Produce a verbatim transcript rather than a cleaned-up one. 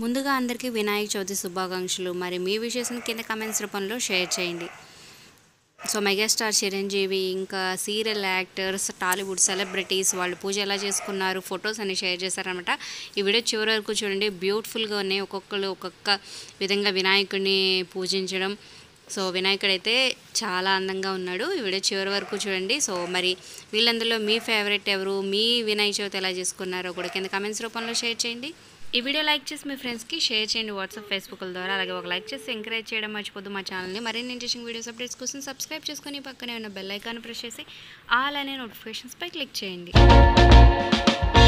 ముందుగా అందరికీ వినాయక చవితి శుభాకాంక్షలు. మరి మీ విషెస్‌ని కింద కామెంట్స్ రూపంలో షేర్ చేయండి. సో మెగాస్టార్ చిరంజీవి ఇంకా సీరియల్ యాక్టర్స్, టాలీవుడ్ సెలబ్రిటీస్ వాళ్ళు పూజ ఎలా చేసుకున్నారు ఫొటోస్ అన్ని షేర్ చేశారనమాట. ఈ వీడియో చివరి వరకు చూడండి. బ్యూటిఫుల్గా ఉన్నాయి. ఒక్కొక్కరు ఒక్కొక్క విధంగా వినాయకుడిని పూజించడం. సో వినాయకుడైతే చాలా అందంగా ఉన్నాడు. ఈ వీడియో చివరి వరకు చూడండి. సో మరి వీళ్ళందరిలో మీ ఫేవరెట్ ఎవరు, మీ వినాయక చవితి ఎలా చేసుకున్నారో కూడా కింద కామెంట్స్ రూపంలో షేర్ చేయండి. ఈ వీడియో లైక్ చేసి మీ ఫ్రెండ్స్కి షేర్ చేయండి వాట్సాప్, ఫేస్బుక్ ద్వారా. అలాగే ఒక లైక్ చేసి ఎంకరేజ్ చేయడం మర్చిపోద్దు. మా ఛానల్ని మరిన్ని ఇంట్రెస్టింగ్ వీడియోస్ అప్డేట్స్ కోసం సబ్స్క్రైబ్ చేసుకొని పక్కనే ఉన్న బెల్ ఐకాన్ ప్రెస్ చేసి ఆల్ అనే నోటిఫికేషన్స్పై క్లిక్ చేయండి.